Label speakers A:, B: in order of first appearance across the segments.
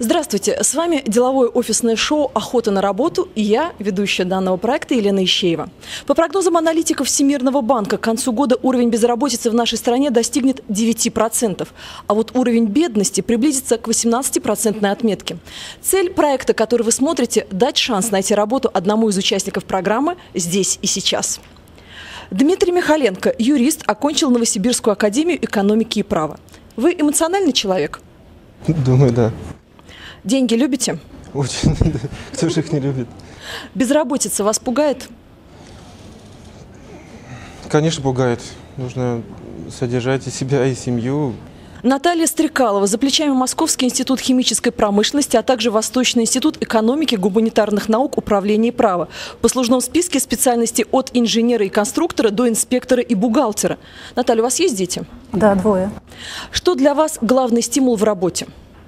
A: Здравствуйте, с вами деловое офисное шоу «Охота на работу» и я, ведущая данного проекта Елена Ищеева. По прогнозам аналитиков Всемирного банка, к концу года уровень безработицы в нашей стране достигнет 9%, а вот уровень бедности приблизится к 18% отметке. Цель проекта, который вы смотрите, дать шанс найти работу одному из участников программы здесь и сейчас. Дмитрий Михаленко, юрист, окончил Новосибирскую академию экономики и права. Вы эмоциональный человек?
B: Думаю, да.
A: Деньги любите?
B: Очень. Кто же их не любит?
A: Безработица вас пугает?
B: Конечно, пугает. Нужно содержать и себя, и семью.
A: Наталья Стрекалова, за плечами Московский институт химической промышленности, а также Восточный институт экономики, гуманитарных наук, управления и права. В послужном списке специальности от инженера и конструктора до инспектора и бухгалтера. Наталья, у вас есть дети?
C: Да, 2.
A: Что для вас главный стимул в работе?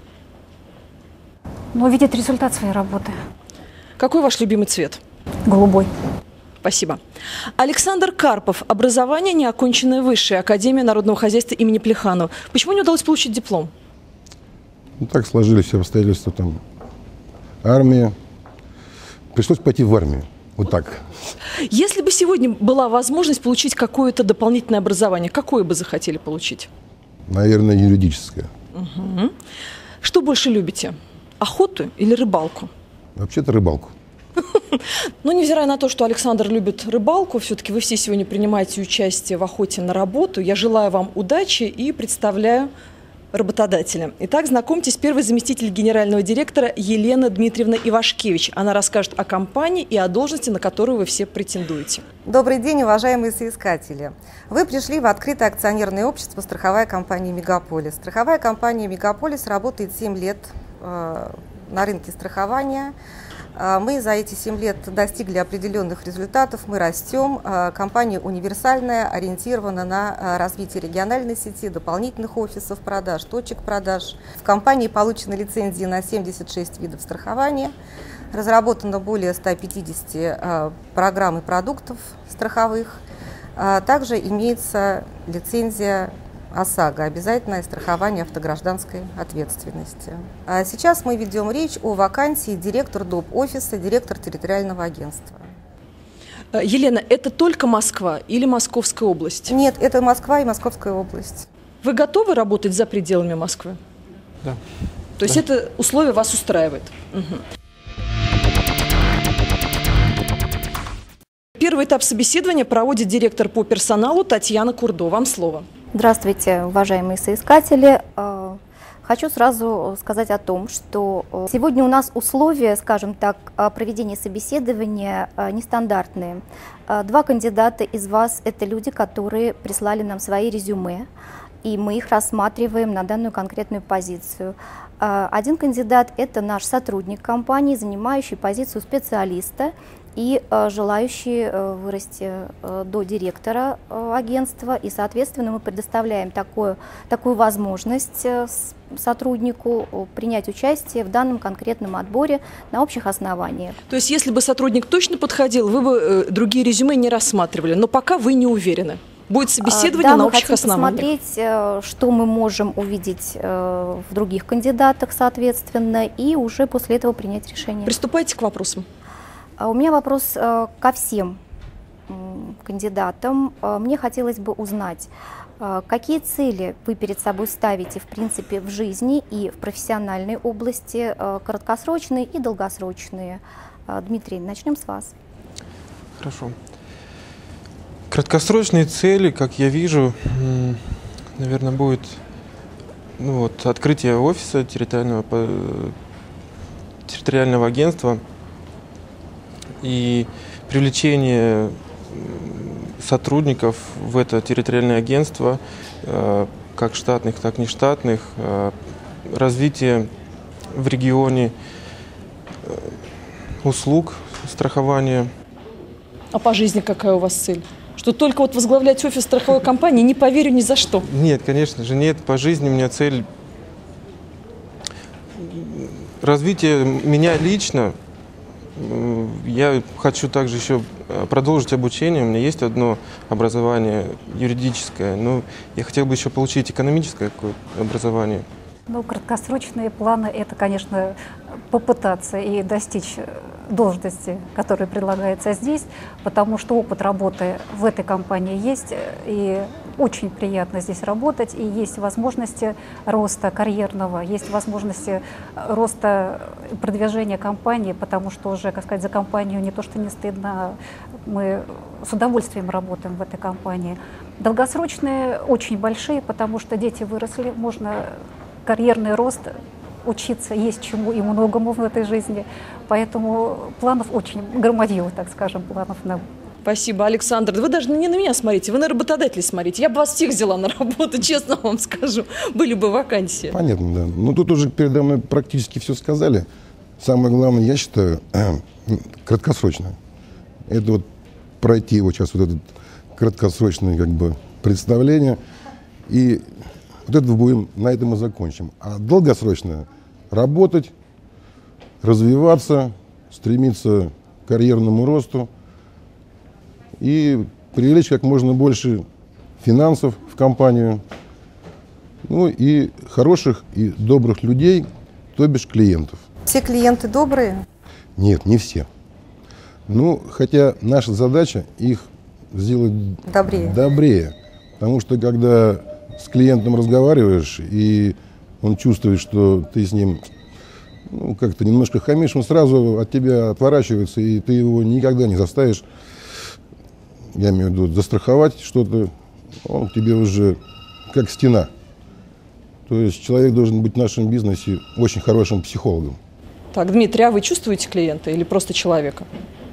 C: Увидеть результат своей работы.
A: Какой ваш любимый цвет?
C: Голубой.
A: Спасибо. Александр Карпов. Образование неоконченное высшее. Академия народного хозяйства имени Плеханова. Почему не удалось получить диплом?
D: Так сложились все обстоятельства. Там армия. Пришлось пойти в армию. Вот так.
A: Если бы сегодня была возможность получить какое-то дополнительное образование, какое бы захотели получить?
D: Наверное, юридическое.
A: Угу. Что больше любите? Охоту или рыбалку?
D: Вообще-то рыбалку.
A: Но невзирая на то, что Александр любит рыбалку, все-таки вы все сегодня принимаете участие в охоте на работу. Я желаю вам удачи и представляю работодателя. Итак, знакомьтесь, первый заместитель генерального директора Елена Дмитриевна Ивашкевич. Она расскажет о компании и о должности, на которую вы все претендуете.
E: Добрый день, уважаемые соискатели. Вы пришли в открытое акционерное общество «Страховая компания Мегаполис». Страховая компания Мегаполис работает 7 лет на рынке страхования. Мы за эти 7 лет достигли определенных результатов, мы растем. Компания универсальная, ориентирована на развитие региональной сети, дополнительных офисов продаж, точек продаж. В компании получены лицензии на 76 видов страхования. Разработано более 150 программ и продуктов страховых. Также имеется лицензия ОСАГО, обязательное страхование автогражданской ответственности. Сейчас мы ведем речь о вакансии директор доп-офиса, директор территориального агентства.
A: Елена, это только Москва или Московская область?
E: Нет, это Москва и Московская область.
A: Вы готовы работать за пределами Москвы?
B: Да.
A: То есть это условие вас устраивает? Угу. Первый этап собеседования проводит директор по персоналу Татьяна Курдо. Вам слово.
C: Здравствуйте, уважаемые соискатели. Хочу сразу сказать о том, что сегодня у нас условия, скажем так, проведения собеседования нестандартные. 2 кандидата из вас – это люди, которые прислали нам свои резюме, и мы их рассматриваем на данную конкретную позицию. 1 кандидат – это наш сотрудник компании, занимающий позицию специалиста и желающий вырасти до директора агентства. И, соответственно, мы предоставляем такую возможность сотруднику принять участие в данном конкретном отборе на общих основаниях.
A: То есть, если бы сотрудник точно подходил, вы бы другие резюме не рассматривали, но пока вы не уверены? Будет собеседование на общих основаниях? Да, мы хотим
C: посмотреть, что мы можем увидеть в других кандидатах, соответственно, и уже после этого принять решение.
A: Приступайте к вопросам.
C: У меня вопрос ко всем кандидатам. Мне хотелось бы узнать, какие цели вы перед собой ставите, в принципе, в жизни и в профессиональной области, краткосрочные и долгосрочные. Дмитрий, начнем с вас.
B: Хорошо. Краткосрочные цели, как я вижу, наверное, будет открытие офиса территориального агентства и привлечение сотрудников в это территориальное агентство, как штатных, так и нештатных, развитие в регионе услуг страхования.
A: А по жизни какая у вас цель? Что только возглавлять офис страховой компании, не поверю ни за что.
B: Нет, конечно же, нет. По жизни у меня цель развитие меня лично. Я хочу также еще продолжить обучение. У меня есть одно образование юридическое, но я хотел бы еще получить экономическое какое-то образование.
F: Ну, краткосрочные планы – это, конечно, попытаться и достичь должности, которая предлагается здесь, потому что опыт работы в этой компании есть, и очень приятно здесь работать, и есть возможности роста карьерного, есть возможности роста продвижения компании, потому что уже, как сказать, за компанию не то что не стыдно, мы с удовольствием работаем в этой компании. Долгосрочные очень большие, потому что дети выросли, можно карьерный рост, учиться есть чему и многому в этой жизни. Поэтому планов очень громадье, так скажем, планов на.
A: Спасибо, Александр. Вы даже не на меня смотрите, вы на работодателей смотрите. Я бы вас всех взяла на работу, честно вам скажу. Были бы вакансии.
D: Понятно, да. Ну, тут уже передо мной практически все сказали. Самое главное, я считаю, краткосрочно. Это вот пройти вот сейчас вот это краткосрочное как бы представление. И вот это будем, на этом и закончим. А долгосрочно работать, развиваться, стремиться к карьерному росту и привлечь как можно больше финансов в компанию, ну и хороших и добрых людей, то бишь клиентов.
E: Все клиенты добрые?
D: Нет, не все. Ну, хотя наша задача их сделать добрее. Потому что когда с клиентом разговариваешь, и он чувствует, что ты с ним как-то немножко хамишь, он сразу от тебя отворачивается, и ты его никогда не заставишь, я имею в виду, застраховать что-то, он к тебе уже как стена. То есть человек должен быть в нашем бизнесе очень хорошим психологом.
A: Так, Дмитрий, а вы чувствуете клиента или просто человека?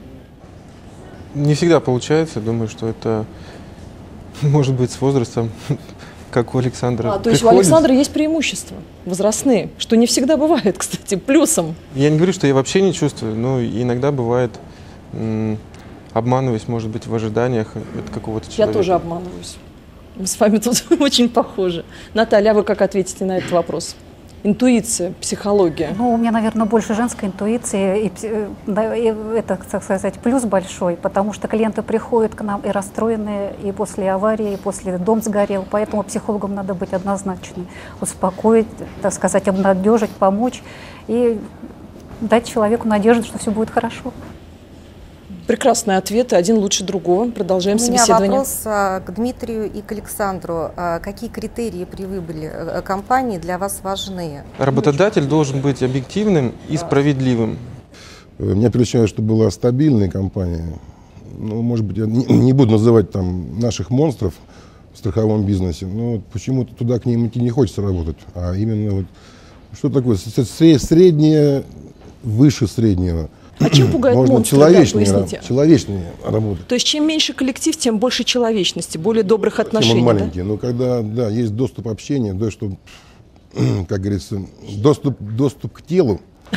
B: Не всегда получается. Думаю, что это может быть с возрастом, как у Александра.
A: То есть у Александра есть преимущества возрастные, что не всегда бывает, кстати, плюсом.
B: Я не говорю, что я вообще не чувствую, но иногда бывает, обманываюсь, может быть, в ожиданиях от какого-то человека.
A: Я тоже обманываюсь. Мы с вами тут очень похожи. Наталья, а вы как ответите на этот вопрос? Интуиция, психология.
F: Ну, у меня, наверное, больше женской интуиции, и это, так сказать, плюс большой, потому что клиенты приходят к нам и расстроенные, и после аварии, и после дом сгорел, поэтому психологам надо быть однозначным, успокоить, так сказать, обнадежить, помочь и дать человеку надежду, что все будет хорошо.
A: Прекрасные ответы, один лучше другого. Продолжаем
E: У
A: собеседование.
E: меня вопрос к Дмитрию и к Александру. Какие критерии при выборе компании для вас важны?
B: Работодатель должен быть объективным и справедливым.
D: Меня прельщает, что была стабильная компания. Ну, может быть, я не буду называть там наших монстров в страховом бизнесе, но вот почему-то туда к ним идти не хочется работать. А именно вот что такое среднее, выше среднего.
A: А чем пугает
D: можно
A: монстры,
D: человечнее работать.
A: То есть чем меньше коллектив, тем больше человечности, более добрых отношений.
D: Тем он маленький. Да? Но когда есть доступ общения, доступ, как говорится, доступ к телу,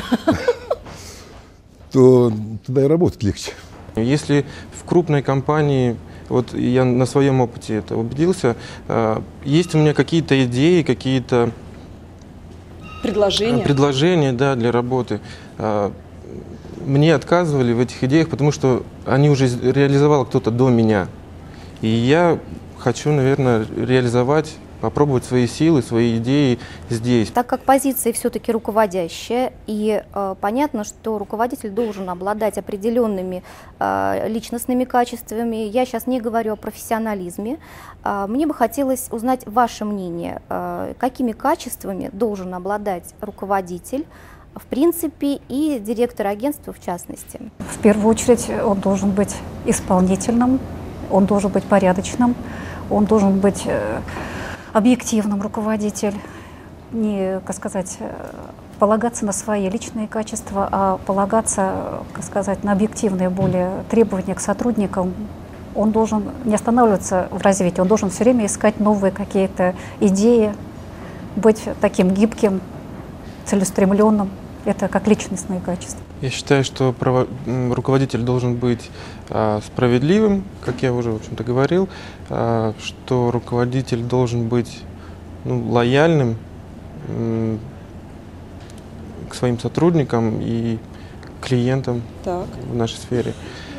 D: то тогда и работать легче.
B: Если в крупной компании, вот я на своем опыте это убедился, есть у меня какие-то идеи, какие-то предложения, да, для работы. Мне отказывали в этих идеях, потому что они уже реализовал кто-то до меня. И я хочу, наверное, реализовать, попробовать свои силы, свои идеи здесь.
C: Так как позиция все-таки руководящая, и понятно, что руководитель должен обладать определенными личностными качествами, я сейчас не говорю о профессионализме, мне бы хотелось узнать ваше мнение, какими качествами должен обладать руководитель, в принципе, и директор агентства в частности.
F: В первую очередь он должен быть исполнительным, он должен быть порядочным, он должен быть объективным руководитель, не, как сказать, полагаться на свои личные качества, а полагаться, как сказать, на объективные более требования к сотрудникам. Он должен не останавливаться в развитии, он должен все время искать новые какие-то идеи, быть таким гибким, целеустремленным. Это как личностные качества.
B: Я считаю, что руководитель должен быть справедливым, как я уже, в общем-то, говорил, что руководитель должен быть лояльным к своим сотрудникам и клиентам в нашей сфере.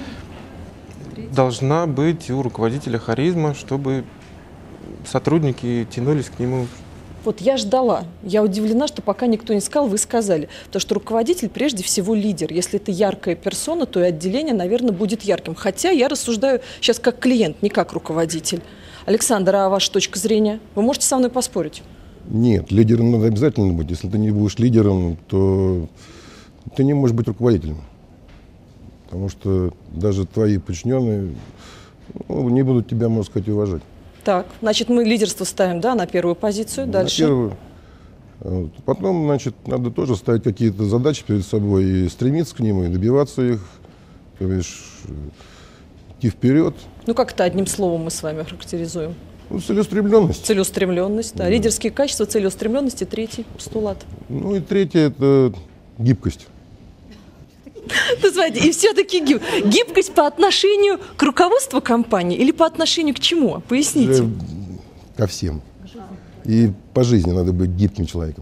B: Должна быть у руководителя харизма, чтобы сотрудники тянулись к нему
A: Вот я ждала. Я удивлена, что пока никто не сказал, вы сказали. Потому что руководитель прежде всего лидер. Если это яркая персона, то и отделение, наверное, будет ярким. Хотя я рассуждаю сейчас как клиент, не как руководитель. Александр, а ваша точка зрения? Вы можете со мной поспорить?
D: Нет, лидером надо обязательно быть. Если ты не будешь лидером, то ты не можешь быть руководителем. Потому что даже твои подчиненные не будут тебя, можно сказать, уважать.
A: Так, значит, мы лидерство ставим, да, на первую позицию. Дальше.
D: На первую. Вот. Потом, значит, надо тоже ставить какие-то задачи перед собой и стремиться к ним, и добиваться их, то есть идти вперед.
A: Ну, как это одним словом мы с вами характеризуем?
D: Ну, целеустремленность.
A: Целеустремленность, да.
D: Да.
A: Лидерские качества, целеустремленность и третий постулат.
D: Ну и третье – это гибкость.
A: Ну, смотрите, и все-таки гибкость по отношению к руководству компании или по отношению к чему? Поясните.
D: Ко всем. И по жизни надо быть гибким человеком.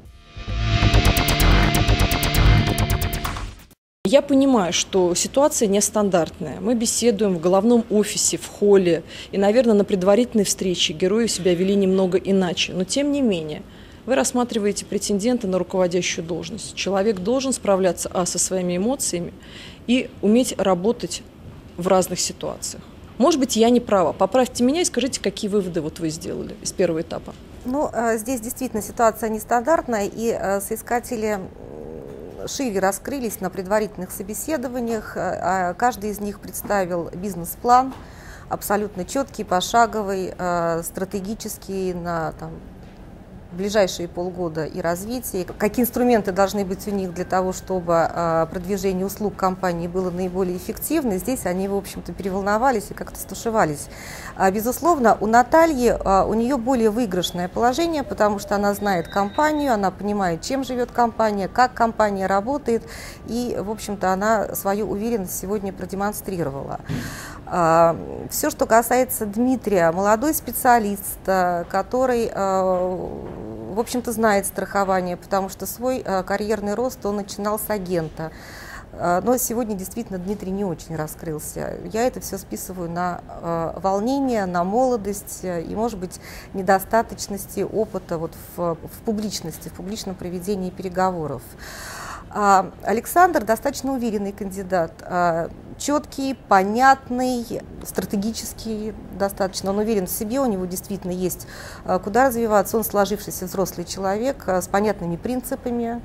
A: Я понимаю, что ситуация нестандартная. Мы беседуем в головном офисе, в холле. И, наверное, на предварительной встрече герои себя вели немного иначе. Но, тем не менее, вы рассматриваете претендента на руководящую должность. Человек должен справляться со своими эмоциями и уметь работать в разных ситуациях. Может быть, я не права. Поправьте меня и скажите, какие выводы вот вы сделали из первого этапа.
E: Ну, здесь действительно ситуация нестандартная, и соискатели шире раскрылись на предварительных собеседованиях. Каждый из них представил бизнес-план, абсолютно четкий, пошаговый, стратегический, на ближайшие полгода и развитие, какие инструменты должны быть у них для того, чтобы продвижение услуг компании было наиболее эффективно. Здесь они, в общем-то, переволновались и как-то стушевались. Безусловно, у Натальи, у нее более выигрышное положение, потому что она знает компанию, она понимает, чем живет компания, как компания работает, и, в общем-то, она свою уверенность сегодня продемонстрировала. Все, что касается Дмитрия, молодой специалист, который, в общем-то, знает страхование, потому что свой карьерный рост он начинал с агента. Но сегодня действительно Дмитрий не очень раскрылся. Я это все списываю на волнение, на молодость и, может быть, недостаточности опыта вот в публичности, в публичном проведении переговоров. Александр достаточно уверенный кандидат, четкий, понятный, стратегический достаточно. Он уверен в себе, у него действительно есть куда развиваться. Он сложившийся взрослый человек с понятными принципами.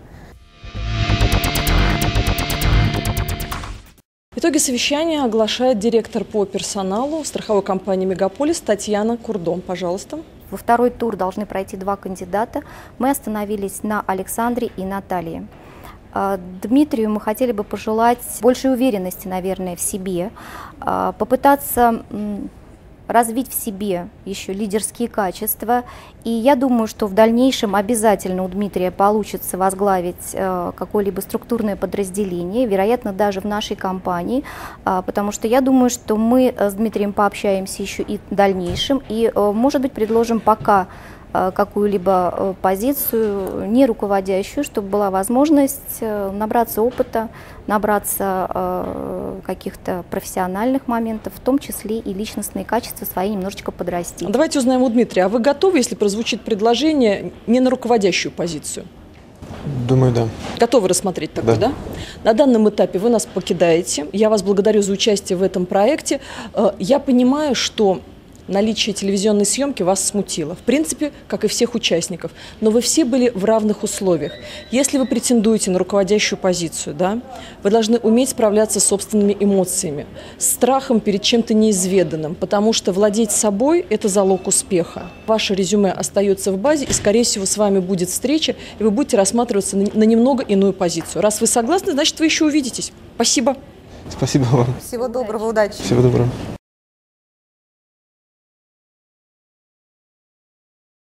A: Итоги совещания оглашает директор по персоналу страховой компании «Мегаполис» Татьяна Курдом. Пожалуйста.
C: Во второй тур должны пройти 2 кандидата. Мы остановились на Александре и Наталье. Дмитрию мы хотели бы пожелать большей уверенности, наверное, в себе, попытаться развить в себе еще лидерские качества. И я думаю, что в дальнейшем обязательно у Дмитрия получится возглавить какое-либо структурное подразделение, вероятно, даже в нашей компании, потому что я думаю, что мы с Дмитрием пообщаемся еще и в дальнейшем, и, может быть, предложим пока какую-либо позицию, не руководящую, чтобы была возможность набраться опыта, набраться каких-то профессиональных моментов, в том числе и личностные качества свои немножечко подрасти.
A: Давайте узнаем у Дмитрия, а вы готовы, если прозвучит предложение, не на руководящую позицию?
B: Думаю, да.
A: Готовы рассмотреть такое, да? На данном этапе вы нас покидаете. Я вас благодарю за участие в этом проекте. Я понимаю, что наличие телевизионной съемки вас смутило. В принципе, как и всех участников. Но вы все были в равных условиях. Если вы претендуете на руководящую позицию, да, вы должны уметь справляться с собственными эмоциями, с страхом перед чем-то неизведанным, потому что владеть собой – это залог успеха. Ваше резюме остается в базе, и, скорее всего, с вами будет встреча, и вы будете рассматриваться на немного иную позицию. Раз вы согласны, значит, вы еще увидитесь. Спасибо.
B: Спасибо вам.
E: Всего доброго, удачи.
B: Всего доброго.